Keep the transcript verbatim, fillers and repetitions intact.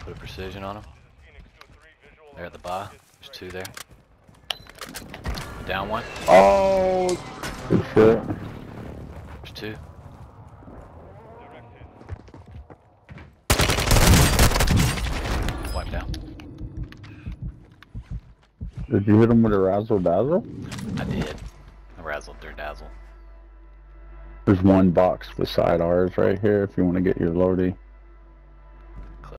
Put a precision on them. They're at the bar. There's two there. Down one. Oh, good shit. There's two. Wipe down. Did you hit him with a razzle dazzle? I did. I razzled their dazzle. There's one box beside ours right here if you want to get your loadie.